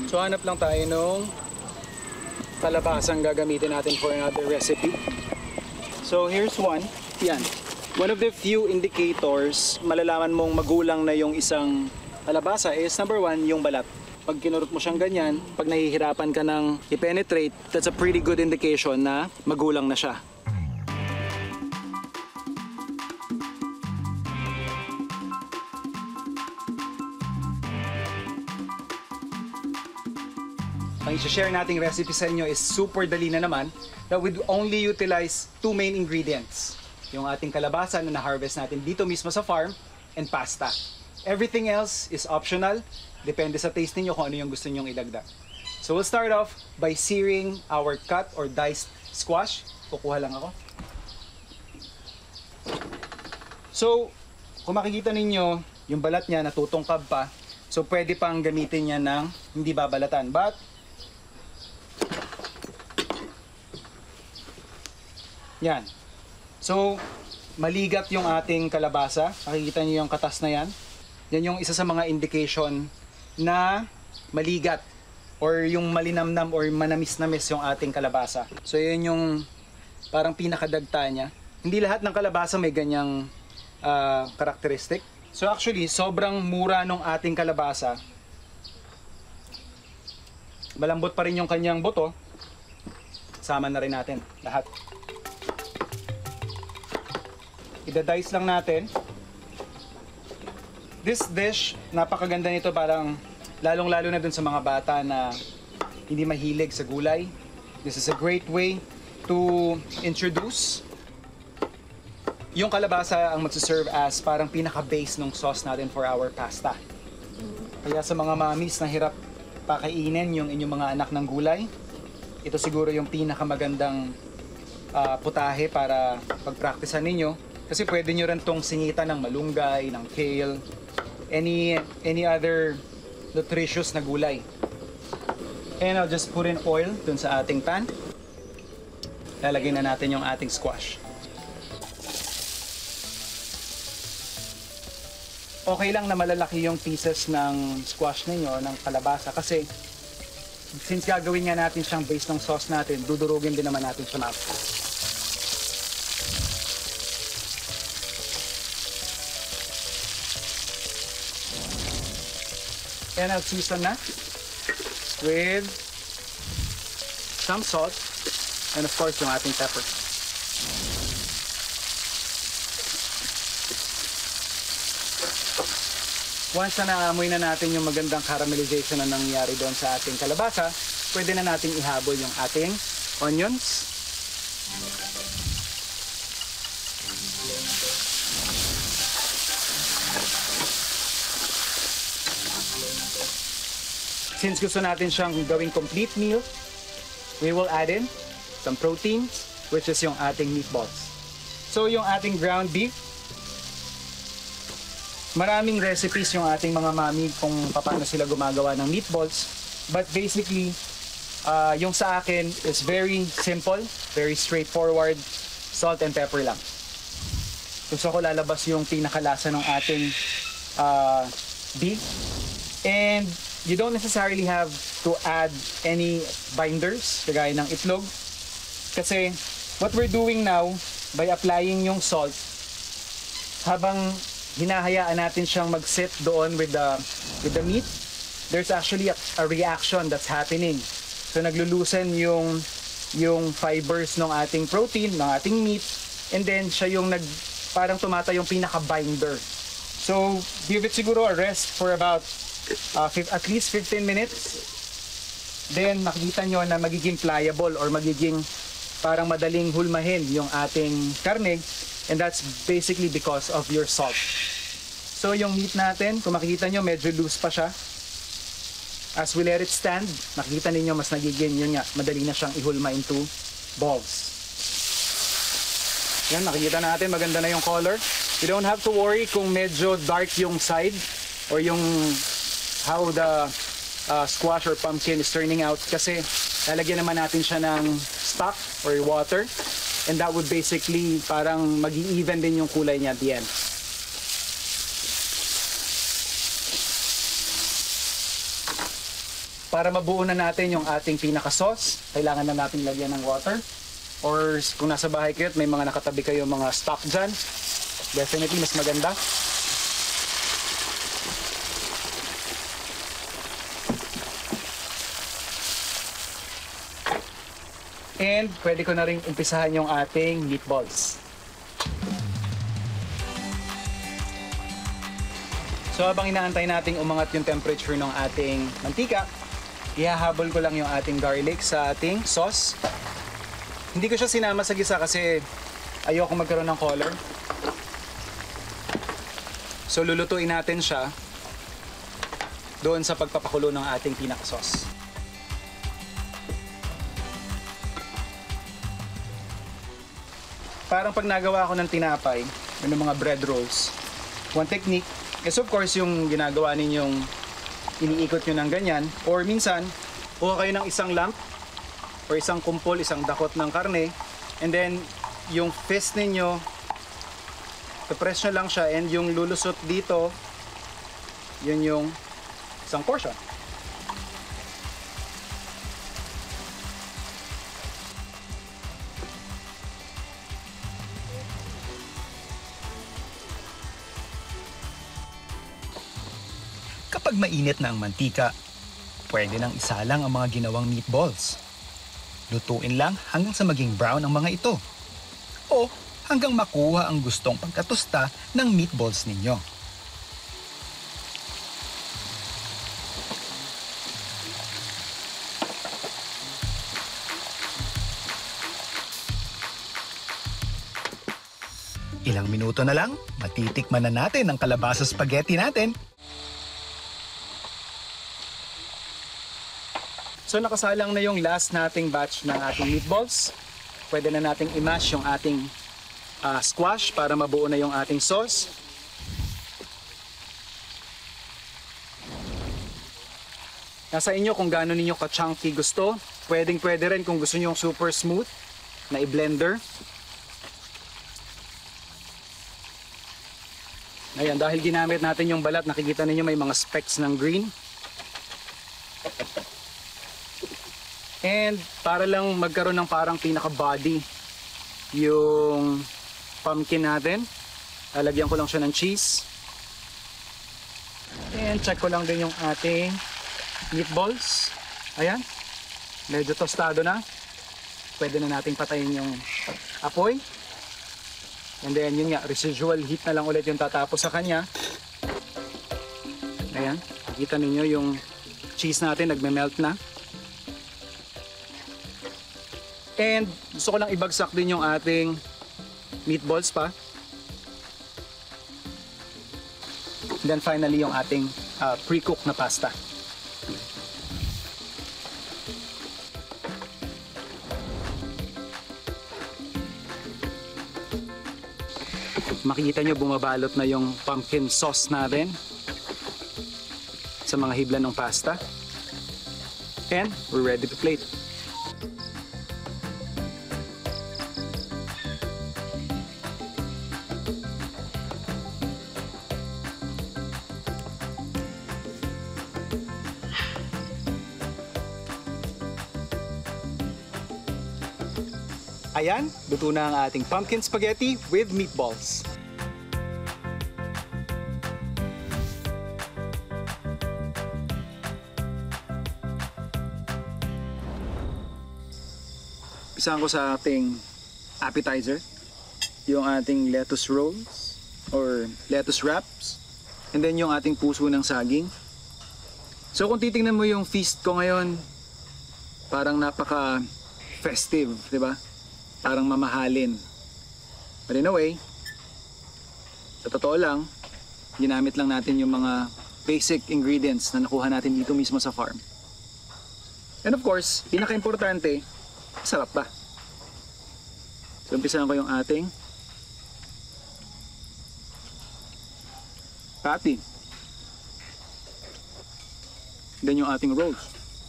So hanap lang tayo nung kalabasang gagamitin natin for another recipe. So here's one. Yan. One of the few indicators malalaman mong magulang na yung isang kalabasa is number one, yung balat. Pag kinurot mo siyang ganyan, pag nahihirapan ka ng i-penetrate, that's a pretty good indication na magulang na siya. Ang i-share nating recipe sa inyo is super dali na naman, that would only utilize two main ingredients. Yung ating kalabasa na na-harvest natin dito mismo sa farm, and pasta. Everything else is optional. Depende sa taste niyo kung ano yung gusto nyong idagdag. So we'll start off by searing our cut or diced squash. Kukuha lang ako. So, kung makikita ninyo, yung balat niya natutungkab pa. So pwede pang gamitin niya ng hindi babalatan. But, yan. So, maligat yung ating kalabasa. Makikita niyo yung katas na yan. Yan yung isa sa mga indication na maligat or yung malinamnam or manamis-namis yung ating kalabasa. So yun yung parang pinakadagta niya. Hindi lahat ng kalabasa may ganyang characteristic. So actually, sobrang mura nung ating kalabasa. Malambot pa rin yung kanyang buto. Sama na rin natin lahat. Ida-dice lang natin. This dish, napakaganda nito, parang lalong-lalo na dun sa mga bata na hindi mahilig sa gulay. This is a great way to introduce. Yung kalabasa ang magsiserve as parang pinaka-base ng sauce natin for our pasta. Kaya sa mga mommies na hirap pakainin yung inyong mga anak ng gulay, ito siguro yung pinakamagandang putahe para pagpraktisan ninyo. Kasi pwede nyo rin tong singitan ng malunggay, ng kale, any other nutritious na gulay. And I'll just put in oil dun sa ating pan. Lalagay na natin yung ating squash. Okay lang na malalaki yung pieces ng squash ninyo, ng kalabasa, kasi since gagawin nga natin siyang base ng sauce natin, dudurugin din naman natin siya natin. And I'll season na with some salt and of course yung ating pepper. Once na naamoy na natin yung magandang caramelization na nangyari doon sa ating kalabasa, pwede na nating ihabol yung ating onions. Since gusto natin siyang gawing complete meal, we will add in some protein, which is yung ating meatballs. So yung ating ground beef, maraming recipes yung ating mga mami kung paano sila gumagawa ng meatballs. But basically, yung sa akin is very simple, very straightforward, salt and pepper lang. Gusto ko lalabas yung pinakalasa ng ating beef. And you don't necessarily have to add any binders, kagaya ng itlog. Kasi what we're doing now, by applying yung salt, habang hinahayaan natin siyang mag-sit doon with the meat, there's actually a reaction that's happening. So naglulusen yung fibers ng ating protein, ng ating meat, and then siya yung parang tumata yung pinaka-binder. So give it siguro a rest for about at least 15 minutes. Then makikita nyo na magiging pliable or magiging parang madaling hulmahin yung ating karne, and that's basically because of your salt. So yung meat natin, kung makikita nyo, medyo loose pa siya. As we let it stand, makikita ninyo mas nagiging, yun nga, madali na siyang ihulma into balls. Yan, makikita natin, maganda na yung color. You don't have to worry kung medyo dark yung side or yung how the squash or pumpkin is turning out, kasi lalagyan naman natin siya ng stock or water, and that would basically parang mag-i-even din yung kulay niya at the end. Para mabuo na natin yung ating pinaka-sauce, kailangan na natin lagyan ng water. Or kung nasa bahay kayo at may mga nakatabi kayo mga stock dyan, definitely mas maganda. And pwede ko na rin umpisahan yung ating meatballs. So habang inaantay nating umangat yung temperature ng ating mantika, ihahabol ko lang yung ating garlic sa ating sauce. Hindi ko siya sinama sa gisa kasi ayoko magkaroon ng color. So lulutuin natin siya doon sa pagpapakulo ng ating pinaka-sauce. Parang pag nagawa ko ng tinapay, ng mga bread rolls, one technique is of course yung ginagawa ninyong iniikot nyo ng ganyan, or minsan, kuha kayo ng isang lump or isang kumpol, isang dakot ng karne, and then yung fist ninyo, i-press nyo lang siya, and yung lulusot dito, yun yung isang portion. Kapag mainit na ang mantika, pwede nang isalang ang mga ginawang meatballs. Lutuin lang hanggang sa maging brown ang mga ito. O hanggang makuha ang gustong pagkatusta ng meatballs ninyo. Ilang minuto na lang, matitikman na natin ang kalabasa spaghetti natin. So nakasalang na yung last nating batch ng ating meatballs. Pwede na nating i-mash yung ating squash para mabuo na yung ating sauce. Nasa inyo kung gaano ninyo ka-chunky gusto. Pwede rin kung gusto nyo yung super smooth na i-blender. Ayan, dahil ginamit natin yung balat, nakikita ninyo may mga specks ng green. And para lang magkaroon ng parang pinaka-body yung pumpkin natin, lalagyan ko lang siya ng cheese. And check ko lang din yung ating meatballs. Ayan, medyo tostado na. Pwede na nating patayin yung apoy. And then yun nga, residual heat na lang ulit yung tatapos sa kanya. Ayan, nakita ninyo yung cheese natin nagme-melt na. And gusto ko lang ibagsak din yung ating meatballs pa. And then finally yung ating pre-cooked na pasta. Makikita nyo bumabalot na yung pumpkin sauce natin sa mga hibla ng pasta. And we're ready to plate. Ayan, luto na ang ating pumpkin spaghetti with meatballs. Isahan ko sa ating appetizer, yung ating lettuce rolls or lettuce wraps, and then yung ating puso ng saging. So kung titingnan mo yung feast ko ngayon, parang napaka-festive, di ba? Parang mamahalin. But in a way, sa totoo lang, ginamit lang natin yung mga basic ingredients na nakuha natin dito mismo sa farm. And of course, pinaka-importante, sarap ba? So umpisahan ko yung ating patty. Then yung ating rolls.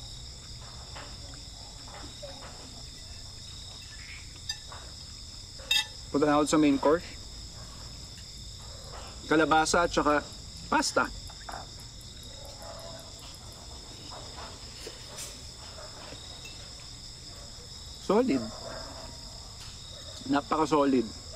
Punta na ako sa main course. Kalabasa at saka pasta. Solid. Napaka-solid.